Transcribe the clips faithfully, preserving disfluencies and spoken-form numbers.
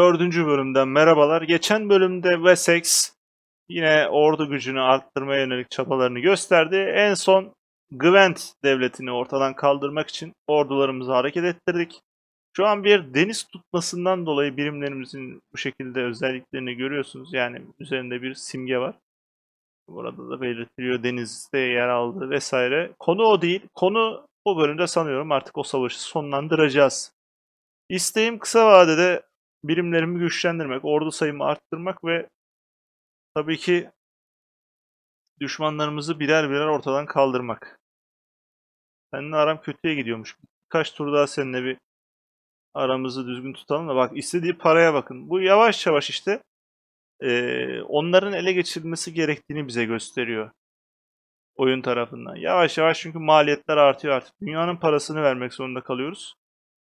Dördüncü bölümden merhabalar. Geçen bölümde Wessex yine ordu gücünü arttırmaya yönelik çabalarını gösterdi. En son Gwent devletini ortadan kaldırmak için ordularımızı hareket ettirdik. Şu an bir deniz tutmasından dolayı birimlerimizin bu şekilde özelliklerini görüyorsunuz. Yani üzerinde bir simge var. Burada da belirtiliyor denizde yer aldı vesaire. Konu o değil. Konu bu bölümde sanıyorum artık o savaşı sonlandıracağız. İsteğim kısa vadede birimlerimi güçlendirmek, ordu sayımı arttırmak ve tabii ki düşmanlarımızı birer birer ortadan kaldırmak. Seninle aram kötüye gidiyormuş. Birkaç tur daha seninle bir aramızı düzgün tutalım da bak istediği paraya bakın. Bu yavaş yavaş işte e, onların ele geçirilmesi gerektiğini bize gösteriyor. Oyun tarafından. Yavaş yavaş çünkü maliyetler artıyor artık. Dünyanın parasını vermek zorunda kalıyoruz.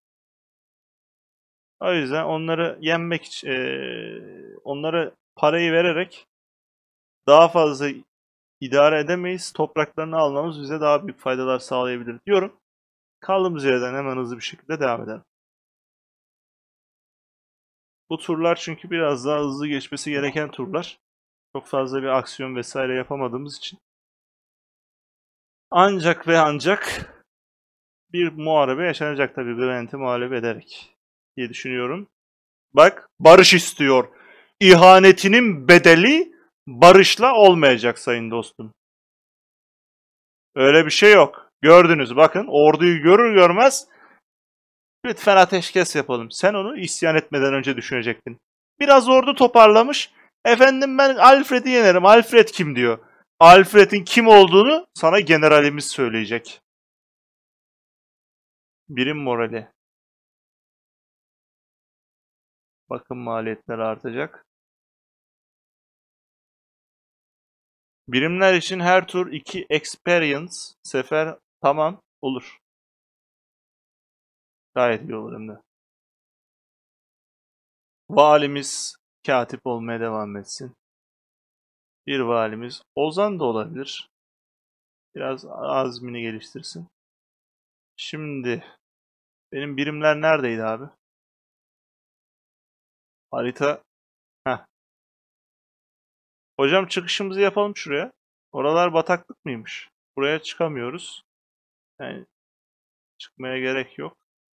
O yüzden onları yenmek için, e, onlara parayı vererek daha fazla idare edemeyiz. Topraklarını almamız bize daha büyük faydalar sağlayabilir diyorum. Kaldığımız yerden hemen hızlı bir şekilde devam edelim. Bu turlar çünkü biraz daha hızlı geçmesi gereken turlar. Çok fazla bir aksiyon vesaire yapamadığımız için. Ancak ve ancak bir muharebe yaşanacak tabii Gwent'i muhalefet ederek diye düşünüyorum. Bak barış istiyor. İhanetinin bedeli barışla olmayacak sayın dostum. Öyle bir şey yok. Gördünüz bakın orduyu görür görmez lütfen ateşkes yapalım. Sen onu isyan etmeden önce düşünecektin. Biraz ordu toparlamış. Efendim ben Alfred'i yenerim. Alfred kim diyor. Alfred'in kim olduğunu sana generalimiz söyleyecek. Birim morali. Bakın maliyetler artacak. Birimler için her tur iki experience sefer tamam olur. Gayet iyi olur hem de. Valimiz katip olmaya devam etsin. Bir valimiz. Ozan da olabilir. Biraz azmini geliştirsin. Şimdi benim birimler neredeydi abi? Harita. Heh. Hocam çıkışımızı yapalım şuraya. Oralar bataklık mıymış? Buraya çıkamıyoruz. Yani çıkmaya gerek yok.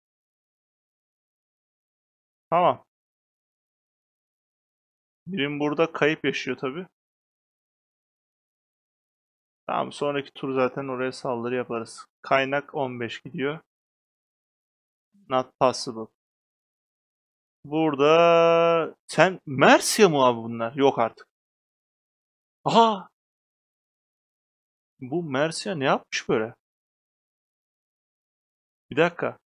Tamam. Birim burada kayıp yaşıyor tabi. Tamam sonraki tur zaten oraya saldırı yaparız. Kaynak on beş gidiyor. Not possible. Burada sen Mercia mı abi bunlar? Yok artık. Aha! Bu Mercia ne yapmış böyle? Bir dakika.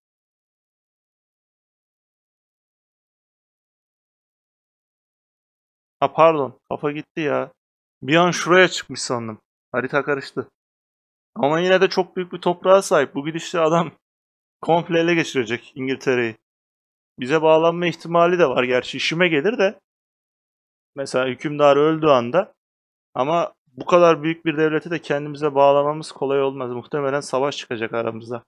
Ha pardon. Kafa gitti ya. Bir an şuraya çıkmış sandım. Harita karıştı. Ama yine de çok büyük bir toprağa sahip. Bu gidişle adam komple ele geçirecek İngiltere'yi. Bize bağlanma ihtimali de var. Gerçi işime gelir de. Mesela hükümdar öldüğü anda. Ama bu kadar büyük bir devleti de kendimize bağlamamız kolay olmaz. Muhtemelen savaş çıkacak aramızda.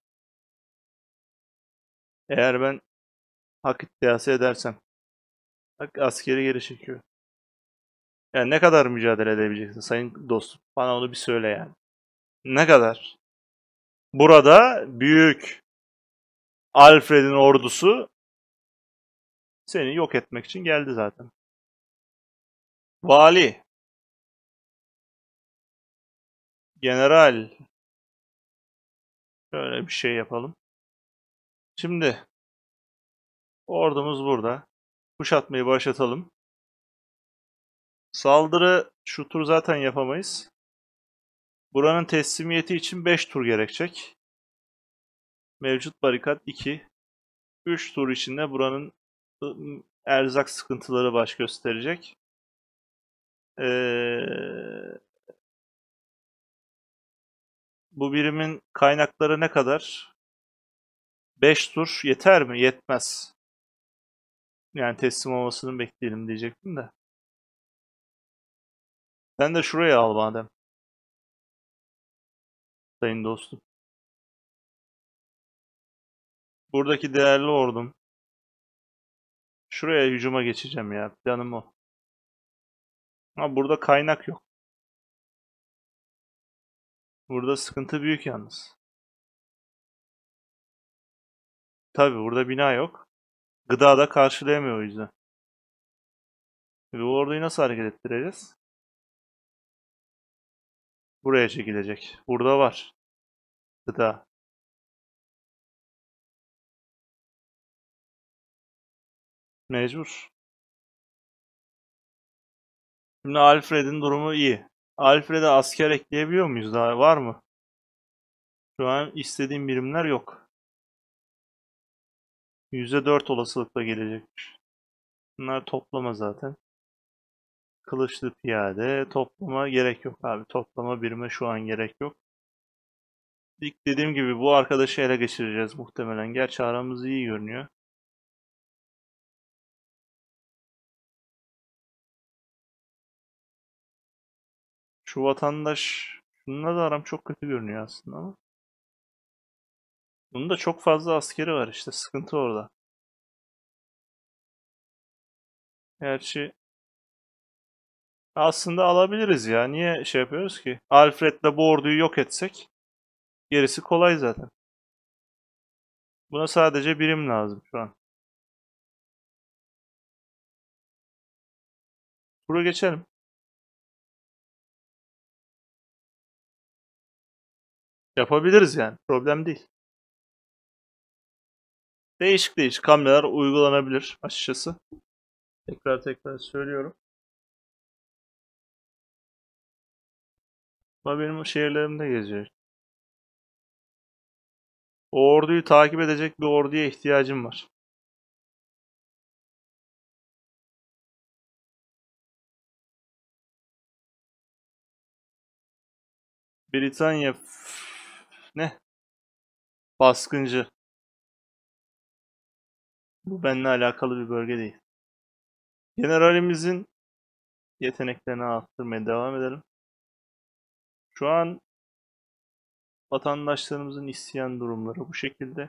Eğer ben hak iddiası edersem. Bak askeri geri çekiyor. Yani ne kadar mücadele edebileceksin sayın dostum? Bana onu bir söyle yani. Ne kadar? Burada büyük Alfred'in ordusu seni yok etmek için geldi zaten. Vali, general, şöyle bir şey yapalım. Şimdi ordumuz burada. Kuşatmayı başlatalım. Saldırı şu tur zaten yapamayız. Buranın teslimiyeti için beş tur gerekecek. Mevcut barikat iki. üç tur içinde buranın erzak sıkıntıları baş gösterecek. Ee, bu birimin kaynakları ne kadar? beş tur yeter mi? Yetmez. Yani teslim olmasını bekleyelim diyecektim de. Sen de şuraya al madem. Sayın dostum. Buradaki değerli ordum. Şuraya hücuma geçeceğim ya. Planım o. Ama burada kaynak yok. Burada sıkıntı büyük yalnız. Tabi burada bina yok. Gıda da karşılayamıyor o yüzden. Ve bu orduyu nasıl hareket ettireceğiz? Buraya çekilecek. Burada var. Gıda. Mecbur. Şimdi Alfred'in durumu iyi. Alfred'e asker ekleyebiliyor muyuz daha? Var mı? Şu an istediğim birimler yok. yüzde dört olasılıkla gelecekmiş. Bunlar toplama zaten. Kılıçlı piyade. Toplama gerek yok abi. Toplama birime şu an gerek yok. İlk dediğim gibi bu arkadaşı ele geçireceğiz muhtemelen. Gerçi aramız iyi görünüyor. Şu vatandaş, şununla da aram çok kötü görünüyor aslında ama. Bunun da çok fazla askeri var işte. Sıkıntı orada. Gerçi aslında alabiliriz ya. Niye şey yapıyoruz ki? Alfred'le bu orduyu yok etsek gerisi kolay zaten. Buna sadece birim lazım şu an. Turu geçelim. Yapabiliriz yani. Problem değil. Değişik değişik hamleler uygulanabilir açıkçası. Tekrar tekrar söylüyorum. Ama benim şehirlerimde geziyor. O orduyu takip edecek bir orduya ihtiyacım var. Britanya ne? Baskıncı. Bu benimle alakalı bir bölge değil. Generalimizin yeteneklerini arttırmaya devam edelim. Şu an vatandaşlarımızın isyan durumları bu şekilde.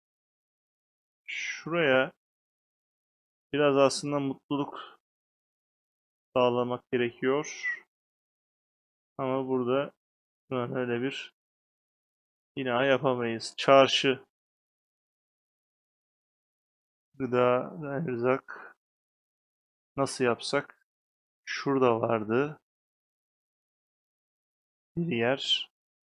Şuraya biraz aslında mutluluk sağlamak gerekiyor. Ama burada şu an öyle bir bina yapamayız. Çarşı, gıda, erzak nasıl yapsak? Şurada vardı bir yer.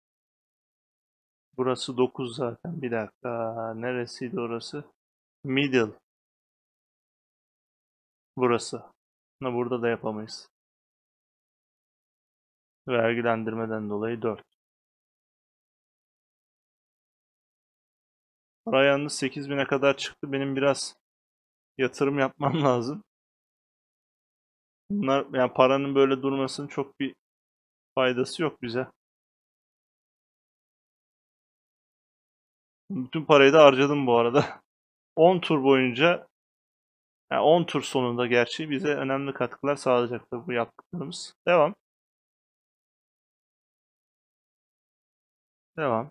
Burası dokuz zaten. Bir dakika. Neresiydi orası? Middle. Burası. Ama burada da yapamayız. Vergilendirmeden dolayı dört. Para yalnız sekiz bine kadar çıktı. Benim biraz yatırım yapmam lazım. Bunlar yani paranın böyle durmasının çok bir faydası yok bize. Bütün parayı da harcadım bu arada. on tur boyunca, yani on tur sonunda gerçi bize önemli katkılar sağlayacaktır bu yaptıklarımız. Devam. Devam.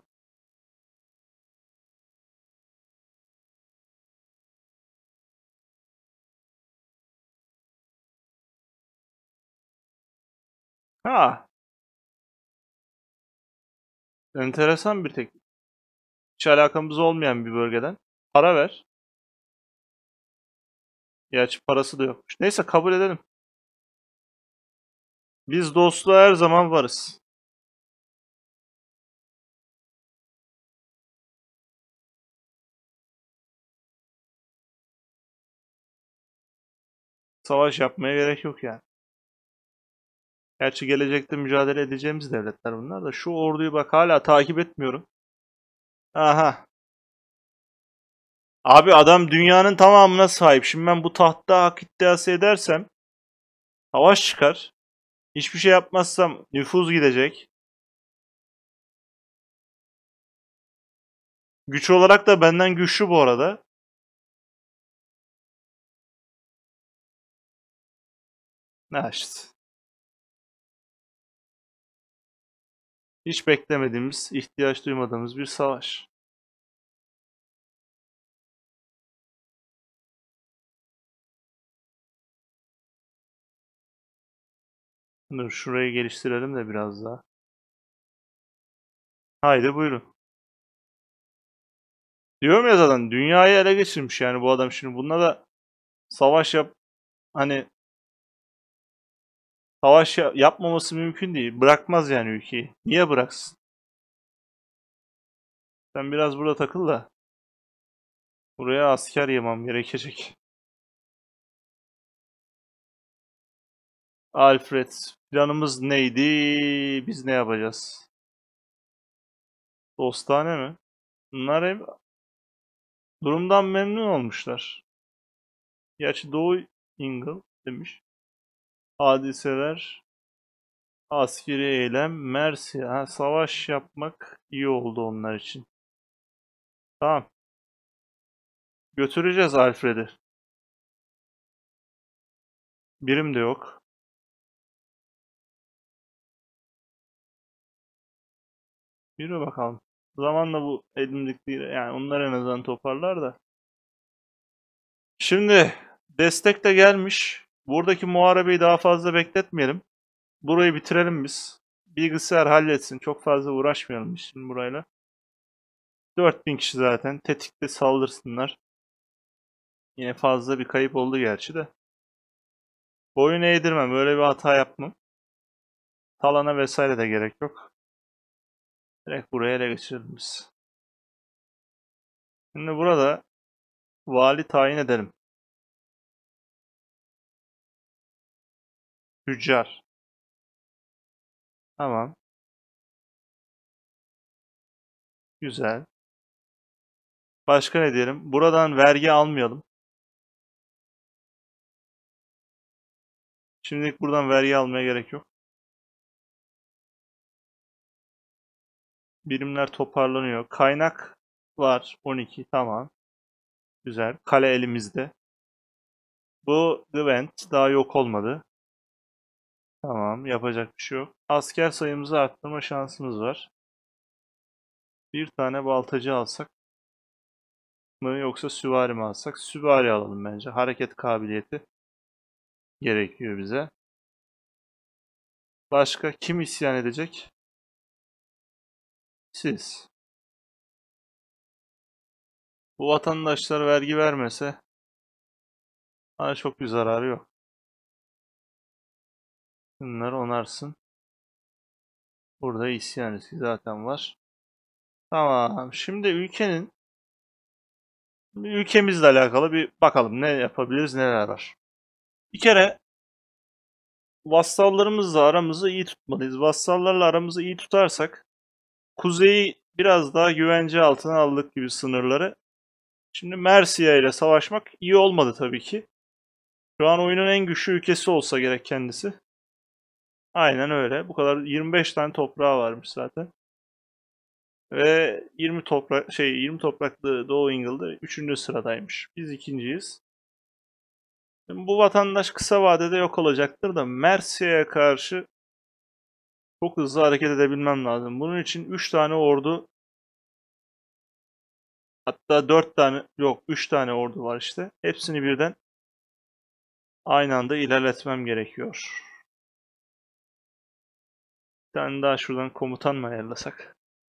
Ha, enteresan bir teknik. Hiç alakamız olmayan bir bölgeden. Para ver. Gerçi parası da yokmuş. Neyse kabul edelim. Biz dostluğa her zaman varız. Savaş yapmaya gerek yok yani. Gerçi gelecekte mücadele edeceğimiz devletler bunlar da. Şu orduyu bak hala takip etmiyorum. Aha. Abi adam dünyanın tamamına sahip. Şimdi ben bu tahtta hak iddiası edersem savaş çıkar. Hiçbir şey yapmazsam nüfuz gidecek. Güç olarak da benden güçlü bu arada. Ne işte. Hiç beklemediğimiz, ihtiyaç duymadığımız bir savaş. Dur şurayı geliştirelim de biraz daha. Haydi buyurun. Diyorum ya zaten dünyayı ele geçirmiş yani bu adam, şimdi bununla da savaş yap, hani savaş ya- yapmaması mümkün değil. Bırakmaz yani ülkeyi. Niye bıraksın? Sen biraz burada takıl da buraya asker yemem gerekecek. Alfred, planımız neydi? Biz ne yapacağız? Dostane mi? Bunlar hep durumdan memnun olmuşlar. Gerçi Doğu Ingle demiş. Hadiseler, askeri eylem, Mercia. Ha, savaş yapmak iyi oldu onlar için. Tamam. Götüreceğiz Alfred'i. Birim de yok. Yürü bakalım. Zamanla bu elimdekileri, yani onlar en azından toparlar da. Şimdi destek de gelmiş. Buradaki muharebeyi daha fazla bekletmeyelim. Burayı bitirelim biz. Bilgisayar halletsin. Çok fazla uğraşmayalım biz şimdi burayla. dört bin kişi zaten. Tetikte saldırsınlar. Yine fazla bir kayıp oldu gerçi de. Boyun eğdirmem. Böyle bir hata yapmam. Talana vesaire de gerek yok. Direkt buraya ele geçirelim biz. Şimdi burada vali tayin edelim. Tüccar. Tamam. Güzel. Başka ne diyelim? Buradan vergi almayalım. Şimdilik buradan vergi almaya gerek yok. Birimler toparlanıyor. Kaynak var. on iki. Tamam. Güzel. Kale elimizde. Bu Gwent daha yok olmadı. Tamam. Yapacak bir şey yok. Asker sayımızı arttırma şansımız var. Bir tane baltacı alsak mı yoksa süvari mi alsak? Süvari alalım bence. Hareket kabiliyeti gerekiyor bize. Başka kim isyan edecek? Siz. Bu vatandaşlar vergi vermese bana çok bir zararı yok. Bunları onarsın. Burada isyan riski zaten var. Tamam. Şimdi ülkenin ülkemizle alakalı bir bakalım ne yapabiliriz, neler var. Bir kere vassallarımızla aramızı iyi tutmalıyız. Vassallarla aramızı iyi tutarsak kuzeyi biraz daha güvence altına aldık gibi sınırları. Şimdi Mercia ile savaşmak iyi olmadı tabii ki. Şu an oyunun en güçlü ülkesi olsa gerek kendisi. Aynen öyle. Bu kadar yirmi beş tane toprağı varmış zaten. Ve yirmi toprak şey yirmi topraklı Doğu Ingle'da üçüncü sıradaymış. Biz ikinciyiz. Şimdi bu vatandaş kısa vadede yok olacaktır da Mercia'ya karşı çok hızlı hareket edebilmem lazım. Bunun için üç tane ordu, hatta dört tane, yok üç tane ordu var işte. Hepsini birden aynı anda ilerletmem gerekiyor. Bir tane daha şuradan komutan mı ayarlasak?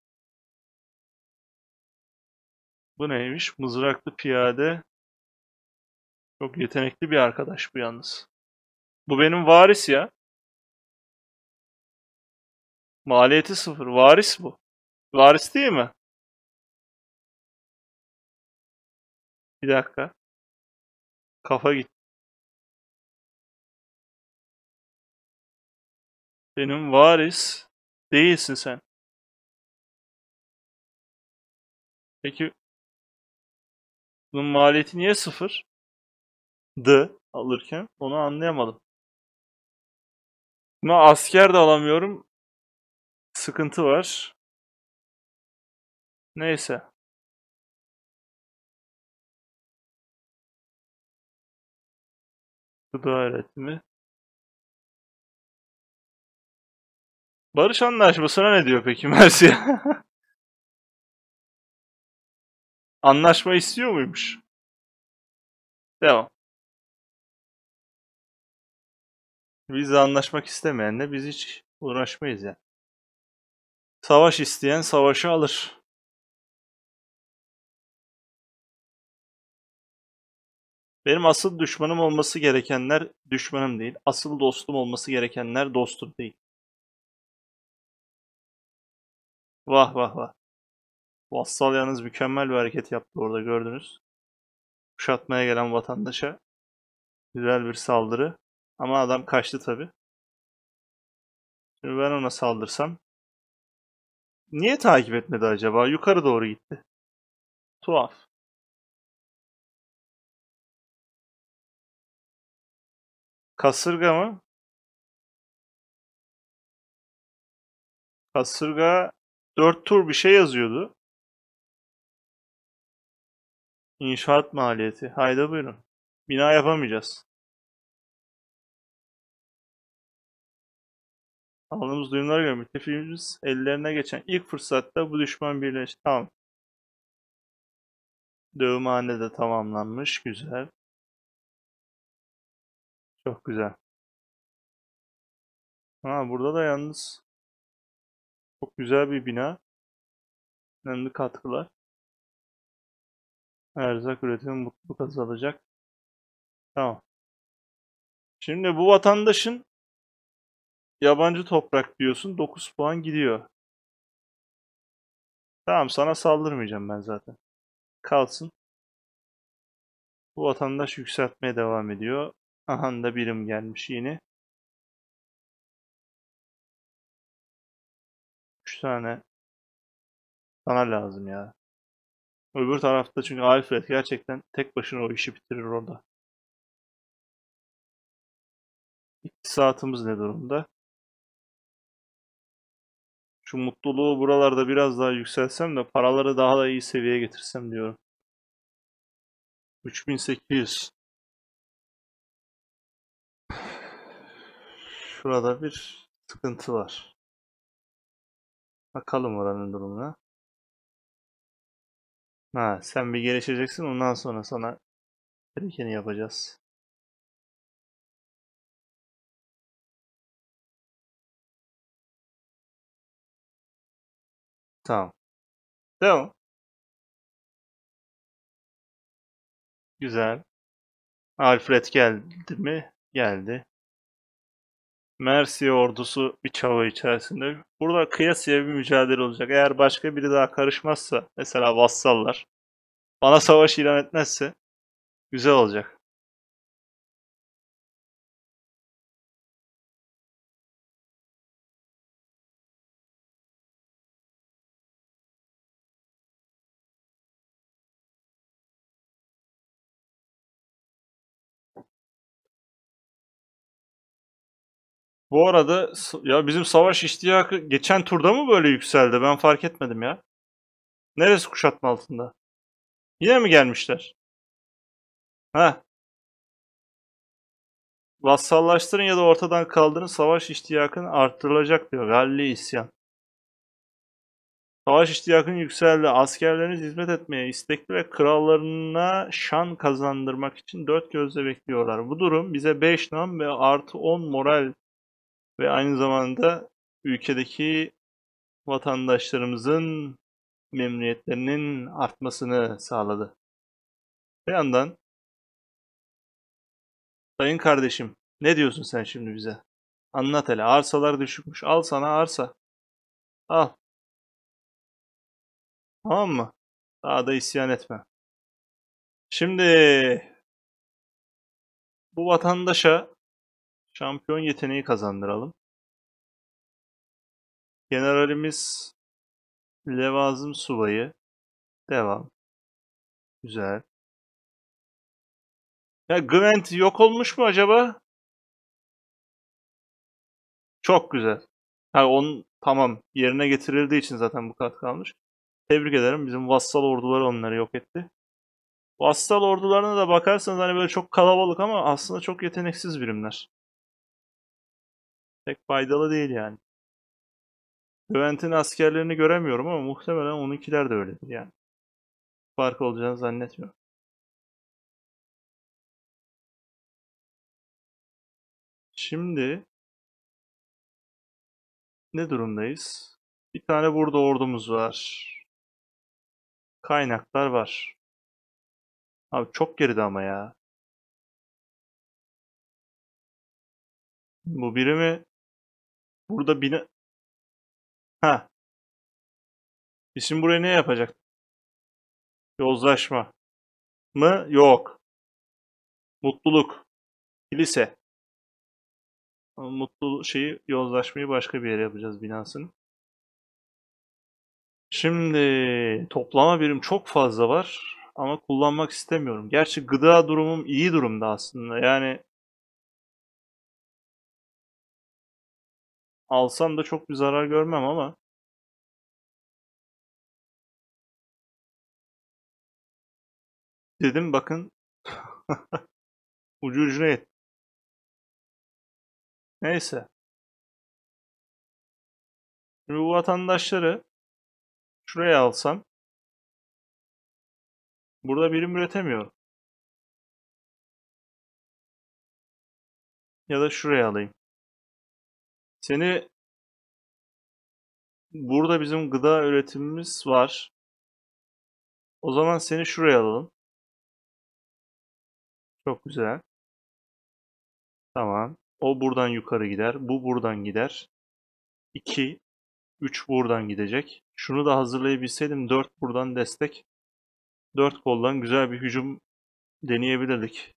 Bu neymiş? Mızraklı piyade. Çok yetenekli bir arkadaş bu yalnız. Bu benim varis ya. Maliyeti sıfır. Varis bu. Varis değil mi? Bir dakika. Kafa git. Benim varis değilsin sen. Peki bunun maliyeti niye sıfır? D alırken onu anlayamadım. Ama asker de alamıyorum. Sıkıntı var. Neyse. Gıda öğretimi. Barış anlaşmasına ne diyor peki Mersi? Anlaşma istiyor muymuş? Devam. Bizle anlaşmak istemeyenle biz hiç uğraşmayız yani. Savaş isteyen savaşı alır. Benim asıl düşmanım olması gerekenler düşmanım değil. Asıl dostum olması gerekenler dostum değil. Vah vah vah. Vassal yalnız mükemmel bir hareket yaptı orada, gördünüz. Kuşatmaya gelen vatandaşa güzel bir saldırı. Ama adam kaçtı tabii. Şimdi ben ona saldırsam. Niye takip etmedi acaba? Yukarı doğru gitti. Tuhaf. Kasırga mı? Kasırga dört tur bir şey yazıyordu. İnşaat maliyeti. Haydi buyurun. Bina yapamayacağız. Aldığımız duyumlara göre müttefiğimiz ellerine geçen ilk fırsatta bu düşman birleşti. Tamam. Dövümhane de tamamlanmış. Güzel. Çok güzel. Ha, burada da yalnız çok güzel bir bina. Önemli katkılar. Erzak üretimi mutluluk azalacak. Tamam. Şimdi bu vatandaşın yabancı toprak diyorsun. dokuz puan gidiyor. Tamam, sana saldırmayacağım ben zaten. Kalsın. Bu vatandaş yükseltmeye devam ediyor. Aha da birim gelmiş yine. üç tane sana lazım ya. Öbür tarafta çünkü Alfred gerçekten tek başına o işi bitirir orada. İktisatımız ne durumda? Şu mutluluğu buralarda biraz daha yükselsem de paraları daha da iyi seviyeye getirsem diyorum. üç bin sekiz yüz. Şurada bir sıkıntı var. Bakalım oranın durumuna. Ha, sen bir gelişeceksin, ondan sonra sana gerekeni yapacağız. Tamam. Devam. Güzel. Alfred geldi mi? Geldi. Mercia ordusu bir çaba içerisinde. Burada kıyasıya bir mücadele olacak. Eğer başka biri daha karışmazsa, mesela vassallar, bana savaş ilan etmezse güzel olacak. Bu arada ya bizim savaş iştiyakı geçen turda mı böyle yükseldi? Ben fark etmedim ya. Neresi kuşatma altında? Yine mi gelmişler? Ha, vassallaştırın ya da ortadan kaldırın, savaş iştiyakın arttırılacak diyor. Galli isyan. Savaş iştiyakın yükseldi. Askerleriniz hizmet etmeye istekli ve krallarına şan kazandırmak için dört gözle bekliyorlar. Bu durum bize beş nam ve artı on moral ve aynı zamanda ülkedeki vatandaşlarımızın memnuniyetlerinin artmasını sağladı. Bir yandan, sayın kardeşim, ne diyorsun sen şimdi bize? Anlat hele. Arsalar düşükmüş. Al sana arsa. Al. Tamam mı? Daha da isyan etme. Şimdi bu vatandaşa şampiyon yeteneği kazandıralım. Generalimiz Levazım Subayı. Devam. Güzel. Ya Gwent yok olmuş mu acaba? Çok güzel. Ha, onun tamam, yerine getirildiği için zaten bu kat kalmış. Tebrik ederim. Bizim vassal orduları onları yok etti. Vassal ordularına da bakarsanız hani böyle çok kalabalık ama aslında çok yeteneksiz birimler. Pek faydalı değil yani. Gwent'in askerlerini göremiyorum ama muhtemelen onunkiler de öyledir yani. Fark olacağını zannetmiyorum. Şimdi ne durumdayız? Bir tane burada ordumuz var. Kaynaklar var. Abi çok geride ama ya. Bu birimi burada bine... Ha, biz şimdi buraya ne yapacak? Yozlaşma mı? Yok. Mutluluk. Kilise. Ama mutlu şeyi, yozlaşmayı başka bir yere yapacağız binasını. Şimdi toplama birim çok fazla var ama kullanmak istemiyorum. Gerçi gıda durumum iyi durumda aslında. Yani alsam da çok bir zarar görmem ama dedim bakın ucu ucuna yet. Neyse. Şimdi bu vatandaşları şuraya alsam burada birim üretemiyorum. Ya da şuraya alayım. Seni burada bizim gıda üretimimiz var. O zaman seni şuraya alalım. Çok güzel. Tamam. O buradan yukarı gider. Bu buradan gider. iki, üç buradan gidecek. Şunu da hazırlayabilseydim dört buradan destek. dört koldan güzel bir hücum deneyebilirdik.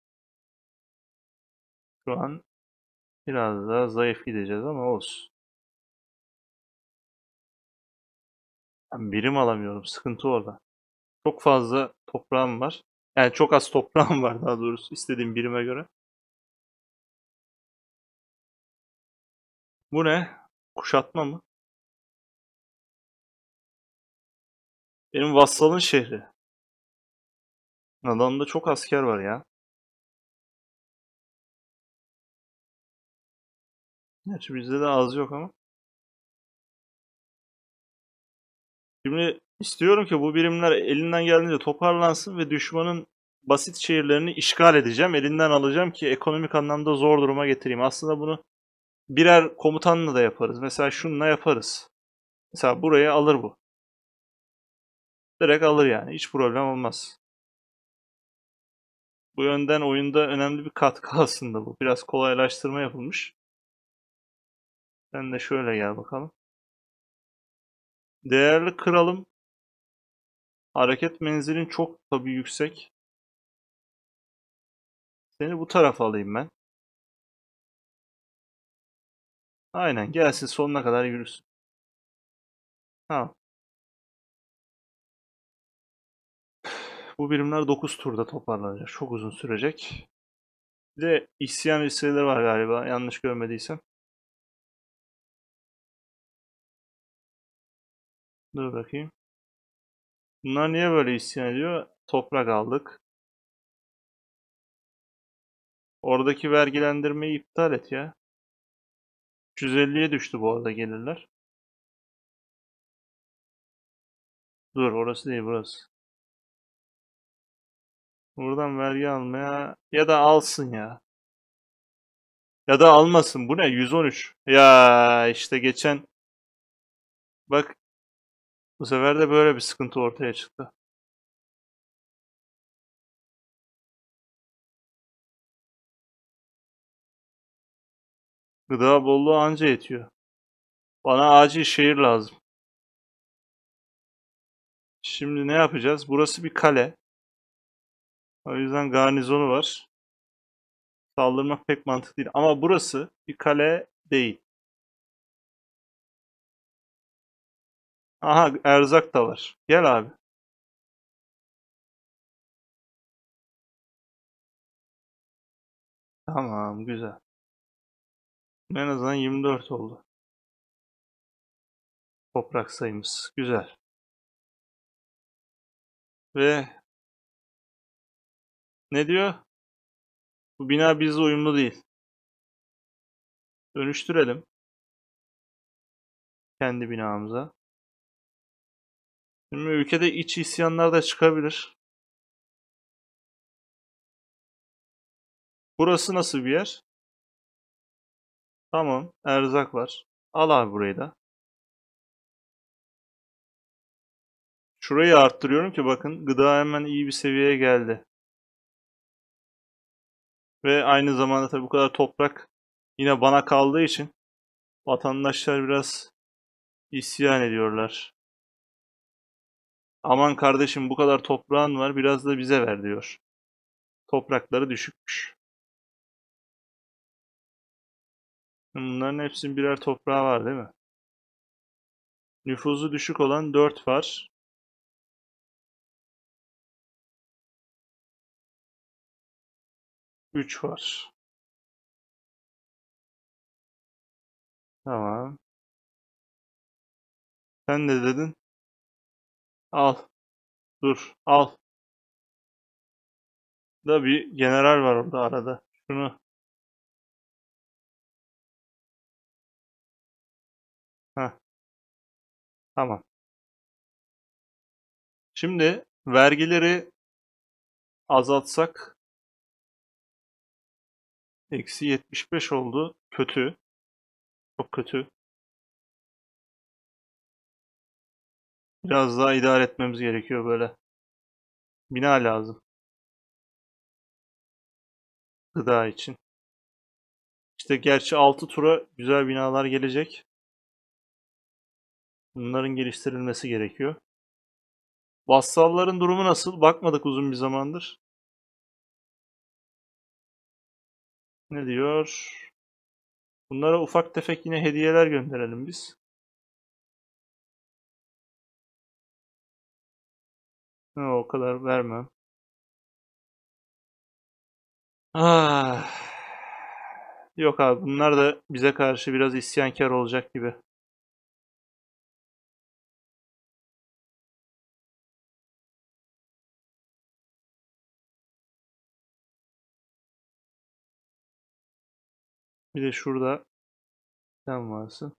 Şu an biraz daha zayıf gideceğiz ama olsun. Ben birim alamıyorum. Sıkıntı orada. Çok fazla toprağım var. Yani çok az toprağım var daha doğrusu istediğim birime göre. Bu ne? Kuşatma mı? Benim vassalın şehri. Adamda çok asker var ya. Gerçi bizde de az yok ama. Şimdi istiyorum ki bu birimler elinden geldiğince toparlansın ve düşmanın basit şehirlerini işgal edeceğim. Elinden alacağım ki ekonomik anlamda zor duruma getireyim. Aslında bunu birer komutanla da yaparız. Mesela şununla yaparız. Mesela burayı alır bu. Direkt alır yani. Hiç problem olmaz. Bu yönden oyunda önemli bir katkı aslında bu. Biraz kolaylaştırma yapılmış. Sen de şöyle gel bakalım. Değerli kralım. Hareket menzilin çok tabii yüksek. Seni bu tarafa alayım ben. Aynen gelsin sonuna kadar yürüsün. Tamam. Bu birimler dokuz turda toparlanacak. Çok uzun sürecek. Bir de isyan listeleri var galiba. Yanlış görmediysem. Dur bakayım. Bunlar niye böyle isyan ediyor? Toprak aldık. Oradaki vergilendirmeyi iptal et ya. üç yüz elliye düştü bu arada gelirler. Dur orası değil burası. Buradan vergi almaya ya da alsın ya. Ya da almasın. Bu ne? yüz on üç. Ya işte geçen bak bu sefer de böyle bir sıkıntı ortaya çıktı. Gıda bolluğu anca yetiyor. Bana acil şehir lazım. Şimdi ne yapacağız? Burası bir kale. O yüzden garnizonu var. Saldırmak pek mantıklı değil. Ama burası bir kale değil. Aha erzak da var. Gel abi. Tamam güzel. En azından yirmi dört oldu. Toprak sayımız. Güzel. Ve ne diyor? Bu bina bizle uyumlu değil. Dönüştürelim kendi binamıza. Şimdi ülkede iç isyanlar da çıkabilir. Burası nasıl bir yer? Tamam. Erzak var. Al abi burayı da. Şurayı arttırıyorum ki bakın gıda hemen iyi bir seviyeye geldi. Ve aynı zamanda tabii bu kadar toprak yine bana kaldığı için vatandaşlar biraz isyan ediyorlar. Aman kardeşim bu kadar toprağın var biraz da bize ver diyor. Toprakları düşükmüş. Bunların hepsinin birer toprağı var değil mi? Nüfuzu düşük olan dört var. üç var. Tamam. Sen ne dedin? Al. Dur. Al. Da bir general var orada arada. Şunu. Heh, tamam. Şimdi vergileri azaltsak eksi yetmiş beş oldu. Kötü. Çok kötü. Biraz daha idare etmemiz gerekiyor böyle. Bina lazım. Gıda için. İşte gerçi altı tura güzel binalar gelecek. Bunların geliştirilmesi gerekiyor. Vassalların durumu nasıl? Bakmadık uzun bir zamandır. Ne diyor? Bunlara ufak tefek yine hediyeler gönderelim biz. Ha, o kadar vermem. Ah. Yok abi bunlar da bize karşı biraz isyankar olacak gibi. Bir de şurada sen varsın.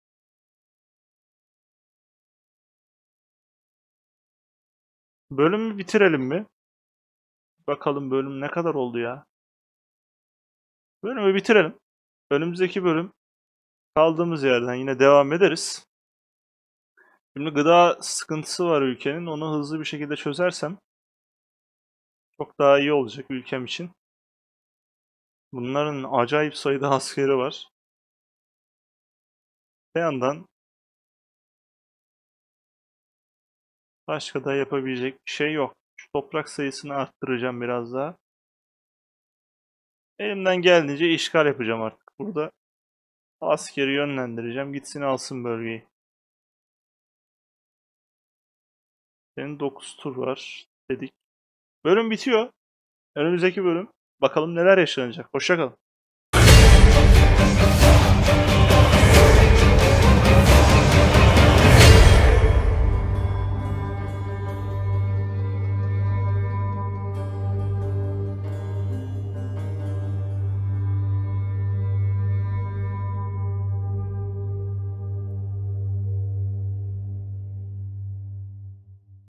Bölümü bitirelim mi? Bakalım bölüm ne kadar oldu ya. Bölümü bitirelim. Önümüzdeki bölüm kaldığımız yerden yine devam ederiz. Şimdi gıda sıkıntısı var ülkenin. Onu hızlı bir şekilde çözersem çok daha iyi olacak ülkem için. Bunların acayip sayıda askeri var. Bir yandan başka da yapabilecek bir şey yok. Şu toprak sayısını arttıracağım biraz daha. Elimden geldiğince işgal yapacağım artık burada. Askeri yönlendireceğim. Gitsin alsın bölgeyi. Senin dokuz tur var dedik. Bölüm bitiyor. Önümüzdeki bölüm. Bakalım neler yaşanacak. Hoşça kalın.